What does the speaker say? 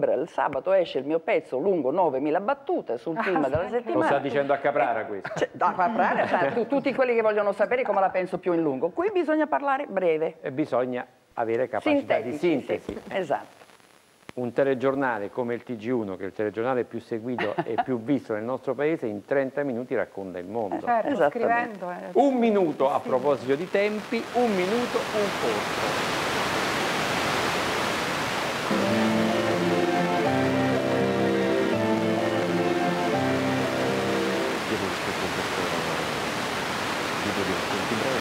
Libra, il sabato esce il mio pezzo lungo 9.000 battute sul film della settimana. Lo sta dicendo a Caprara questo. Cioè, da Caprara, tutti quelli che vogliono sapere come la penso più in lungo. Qui bisogna parlare breve. E bisogna avere capacità di sintesi. Sì, esatto. Un telegiornale come il TG1, che è il telegiornale più seguito e più visto nel nostro paese, in 30 minuti racconta il mondo. Certo, scrivendo. Un minuto, a proposito di tempi, un minuto, un corso.